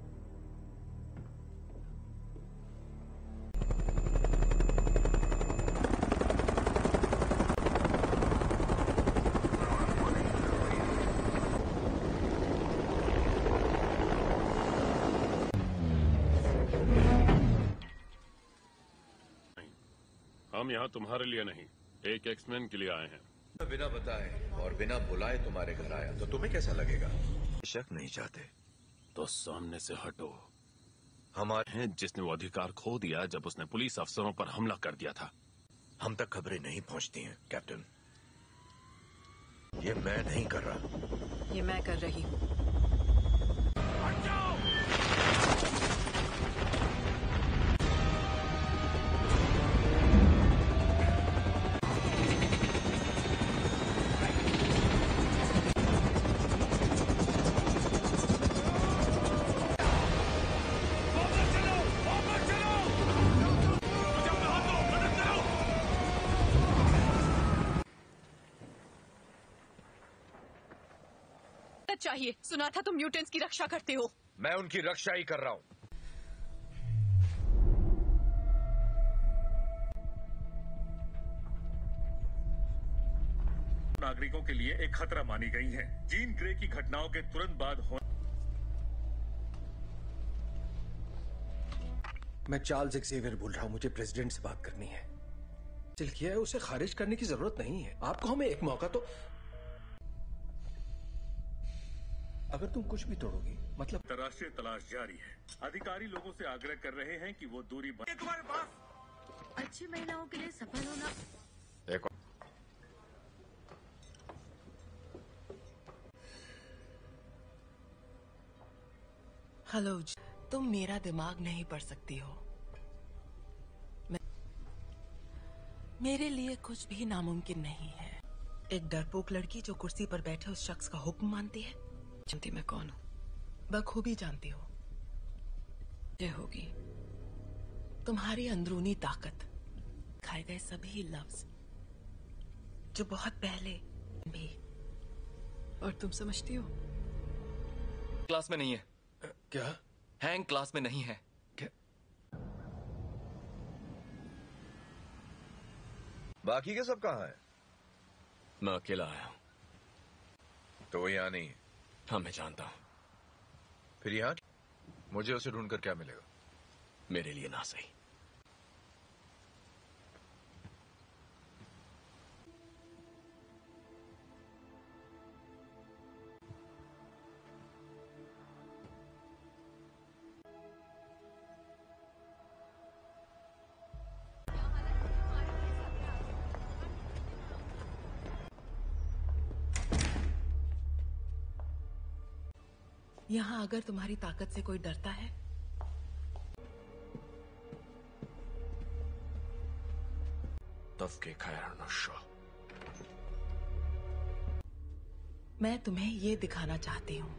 हम यहाँ तुम्हारे लिए नहीं, एक एक्समैन के लिए आए हैं। बिना बताए और बिना बुलाए तुम्हारे घर आया तो तुम्हें कैसा लगेगा? शक नहीं चाहते तो सामने से हटो। हमारे हैं जिसने वो अधिकार खो दिया जब उसने पुलिस अफसरों पर हमला कर दिया था। हम तक खबरें नहीं पहुंचती हैं कैप्टन। ये मैं नहीं कर रहा, ये मैं कर रही हूँ। चाहिए। सुना था तुम म्यूटेंट्स की रक्षा करते हो। मैं उनकी रक्षा ही कर रहा हूं। नागरिकों के लिए एक खतरा मानी गई हैं। जीन ग्रे की घटनाओं के तुरंत बाद मैं चार्ल्स एक्सेवियर बोल रहा हूं। मुझे प्रेसिडेंट से बात करनी है। दिल किया है, उसे खारिज करने की जरूरत नहीं है। आपको हमें एक मौका तो। अगर तुम कुछ भी तोड़ोगी मतलब। अंतर्राष्ट्रीय तलाश जारी है। अधिकारी लोगों से आग्रह कर रहे हैं कि वो दूरी तुम्हारे पास। अच्छी महिलाओं के लिए सफल होना। देखो, हेलो, तुम मेरा दिमाग नहीं पढ़ सकती हो। मेरे लिए कुछ भी नामुमकिन नहीं है। एक डरपोक लड़की जो कुर्सी पर बैठे उस शख्स का हुक्म मानती है। जानती मैं कौन हूँ? बखूबी जानती हो। ये होगी तुम्हारी अंदरूनी ताकत, खाए गए सभी लफ्ज जो बहुत पहले भी। और तुम समझती हो? क्लास में नहीं है। क्या? हैंग क्लास में नहीं है। क्या? बाकी के सब कहाँ हैं? मैं अकेला आया हूं। तो वो यहाँ नहीं है। हाँ, मैं जानता हूं। फिर यहाँ मुझे उसे ढूंढकर क्या मिलेगा? मेरे लिए ना सही। यहाँ अगर तुम्हारी ताकत से कोई डरता है तफके खैर नशा। मैं तुम्हें ये दिखाना चाहती हूँ।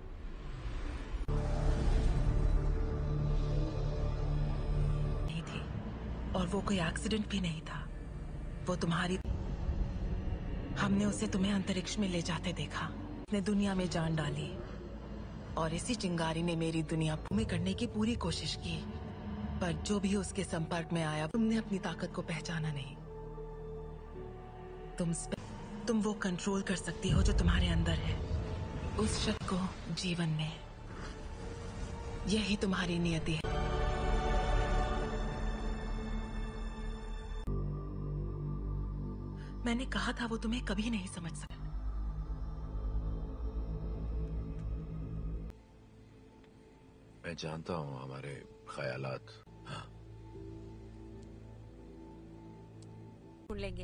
नहीं थी, और वो कोई एक्सीडेंट भी नहीं था। वो तुम्हारी, हमने उसे तुम्हें अंतरिक्ष में ले जाते देखा। उसने दुनिया में जान डाली और इसी चिंगारी ने मेरी दुनिया में करने की पूरी कोशिश की, पर जो भी उसके संपर्क में आया, तुमने अपनी ताकत को पहचाना नहीं। तुम वो कंट्रोल कर सकती हो जो तुम्हारे अंदर है, उस शक्ति को जीवन में। यही तुम्हारी नियति है। मैंने कहा था वो तुम्हें कभी नहीं समझ सकता। मैं जानता हूँ हमारे ख्यालात। हाँ, लेंगे।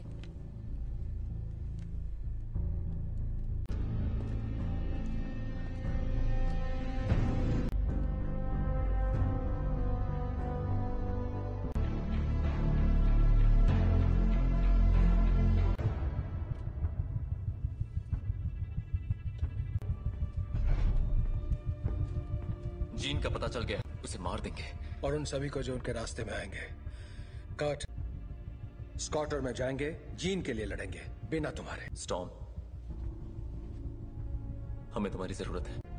जीन का पता चल गया, उसे मार देंगे। और उन सभी को जो उनके रास्ते में आएंगे। कर्ट, स्कॉट और मैं जाएंगे, जीन के लिए लड़ेंगे, बिना तुम्हारे। स्टॉर्म, हमें तुम्हारी जरूरत है।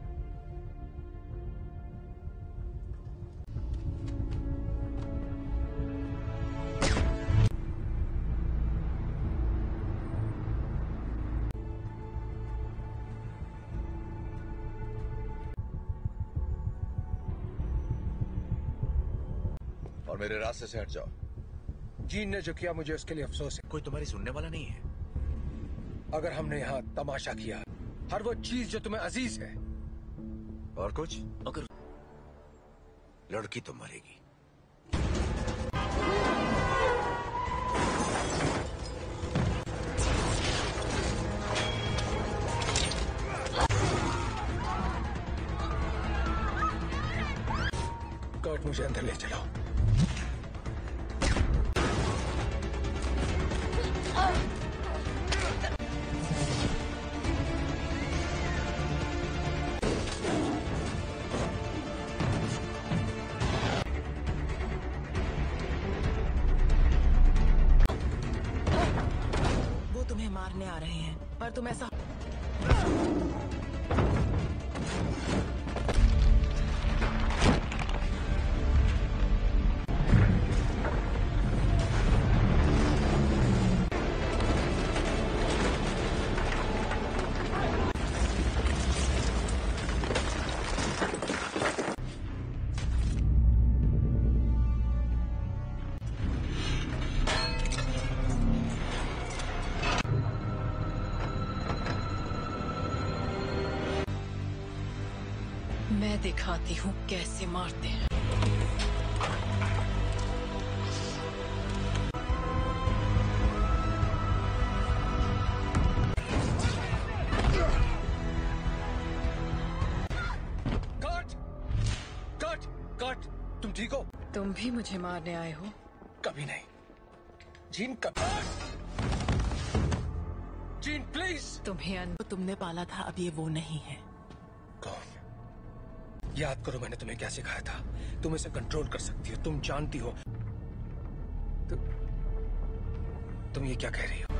और मेरे रास्ते से हट जाओ। जीन ने जो किया मुझे उसके लिए अफसोस है। कोई तुम्हारी सुनने वाला नहीं है। अगर हमने यहाँ तमाशा किया, हर वो चीज जो तुम्हें अजीज है, और कुछ, अगर लड़की तो मरेगी। कर्ट, मुझे अंदर ले चलो। वो तुम्हें मारने आ रहे हैं, पर तुम ऐसा मैं दिखाती हूँ कैसे मारते हैं। कर्ट! कर्ट! कर्ट! तुम ठीक हो? तुम भी मुझे मारने आए हो? कभी नहीं। जीन, कभी। Jean, please! तुम्हें तुमने पाला था, अब ये वो नहीं है। कौन? याद करो मैंने तुम्हें क्या सिखाया था। तुम इसे कंट्रोल कर सकती हो, तुम जानती हो। तुम ये क्या कह रही हो?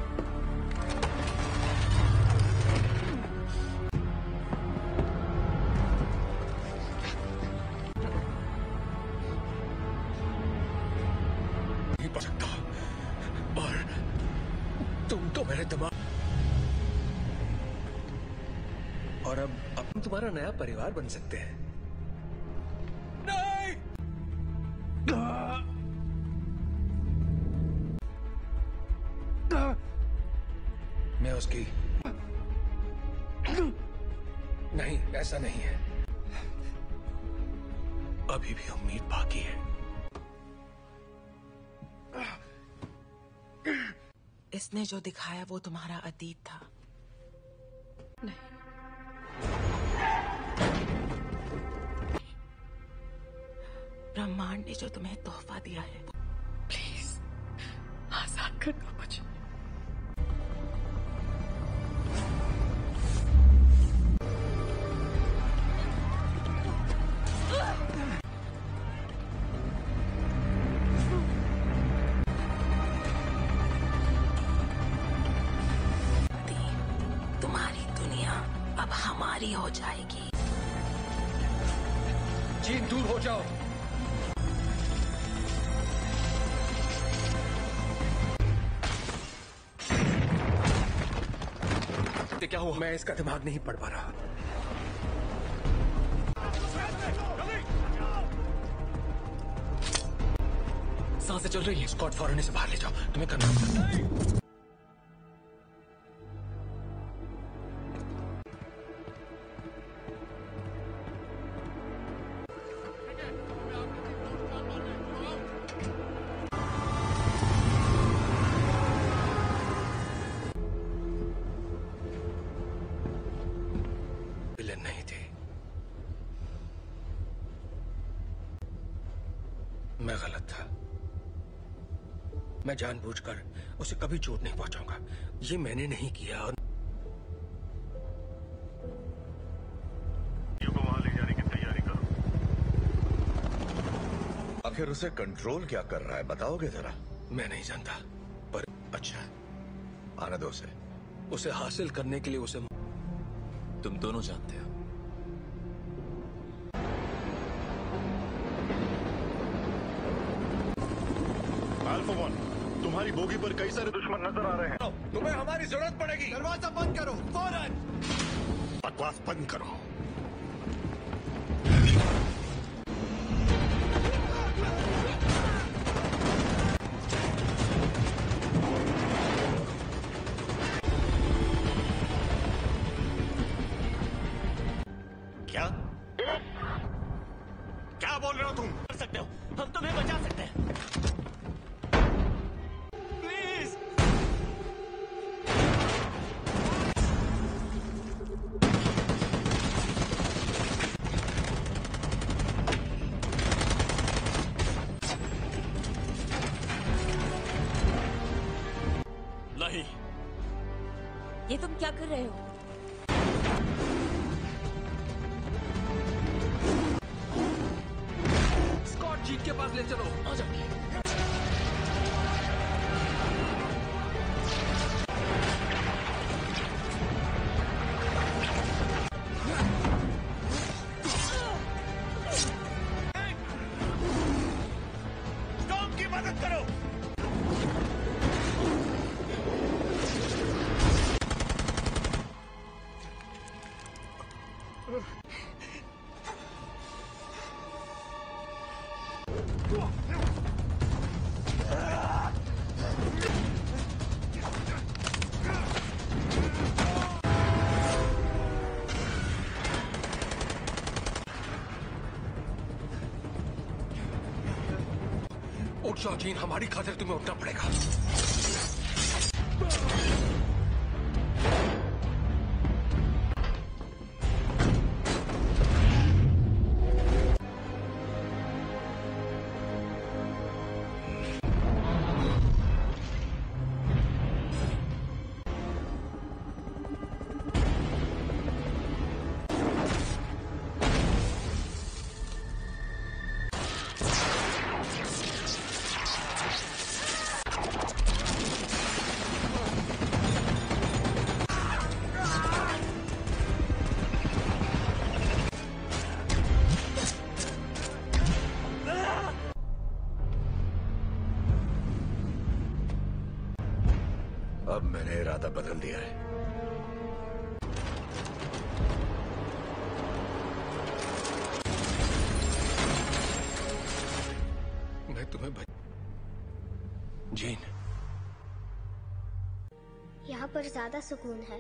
नहीं पड़ सकता। और तुम तो मेरे दिमाग, और अब हम तुम्हारा नया परिवार बन सकते हैं। नहीं! मैं उसकी, नहीं, ऐसा नहीं है। अभी भी उम्मीद बाकी है। इसने जो दिखाया वो तुम्हारा अतीत था। नहीं, ब्रह्मांड ने जो तुम्हें तोहफा दिया है। प्लीज आजाद कर। घटना बची। तुम्हारी दुनिया अब हमारी हो जाएगी। जीन दूर हो जाओ। क्या हुआ? मैं इसका दिमाग नहीं पढ़ पा रहा। सांसें चल रही हैं। स्कॉट फौरन इसे बाहर ले जाओ। तुम्हें करना होगा। विलेन नहीं थी, मैं गलत था। मैं जानबूझकर उसे कभी चोट नहीं पहुंचाऊंगा। ये मैंने नहीं किया। और को वहां ले जाने की तैयारी करो। आखिर उसे कंट्रोल क्या कर रहा है, बताओगे जरा? मैं नहीं जानता, पर अच्छा, आने दो उसे हासिल करने के लिए उसे तुम दोनों जानते हो। अल्फा वन, तुम्हारी बोगी पर कई सारे दुश्मन नजर आ रहे हैं। तुम्हें हमारी जरूरत पड़ेगी। दरवाजा बंद करो फौरन। बकवास बंद करो। क्या क्या बोल रहे हो तुम? कर सकते हो, हम तुम्हें बचा सकते हैं। प्लीज। नहीं। ये तुम क्या कर रहे हो? स्कॉट जीत के पास ले चलो। आ जाओ। टॉम की मदद करो। उठ जाओ जीन, हमारी खातिर तुम्हें उठना पड़ेगा। अब मैंने इरादा बदल दिया है। मैं तुम्हें जीन, यहाँ पर ज्यादा सुकून है।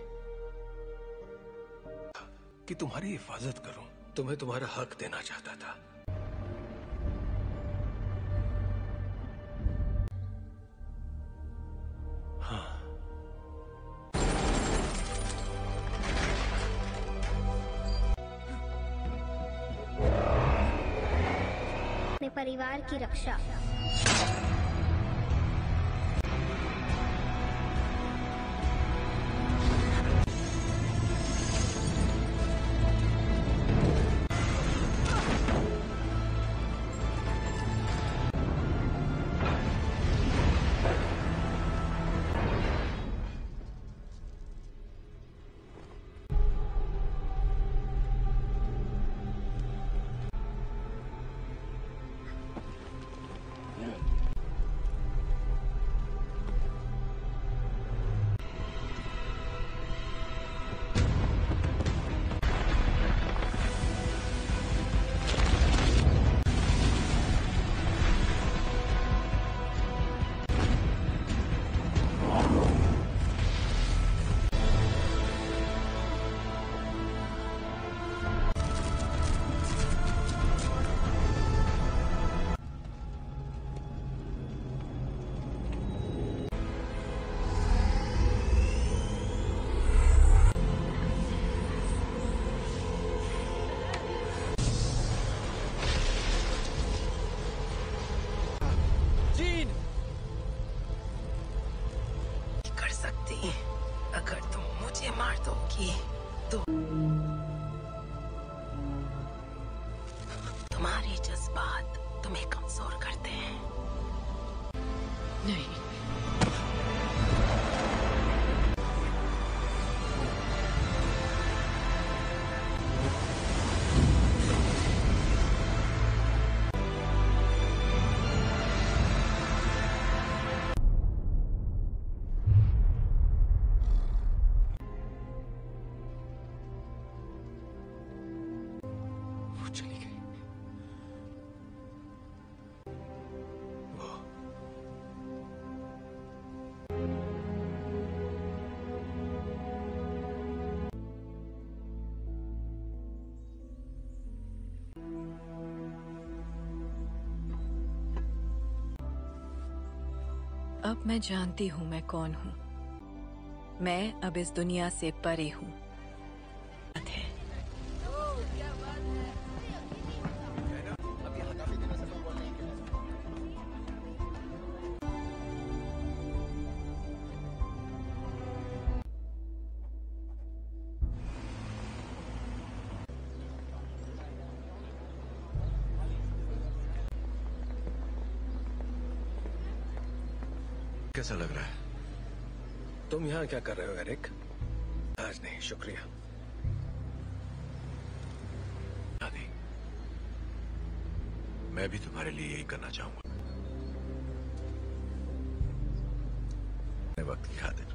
कि तुम्हारी हिफाजत करूं। तुम्हें तुम्हारा हक देना चाहता था। हाँ, अपने परिवार की रक्षा। जानती, अगर तुम मुझे मार दोगी तो तुम्हारे जज्बात तुम्हें कमजोर करते हैं। नहीं, चली गई। वो अब मैं जानती हूँ मैं कौन हूँ। मैं अब इस दुनिया से परे हूँ। कैसा लग रहा है? तुम यहाँ क्या कर रहे हो एरिक? आज नहीं, शुक्रिया। दादी, मैं भी तुम्हारे लिए यही करना चाहूंगा। वक्त की खातिर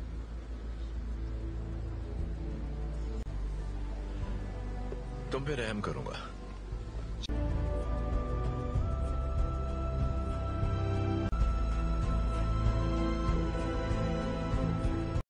तुम पे रहम करूंगा।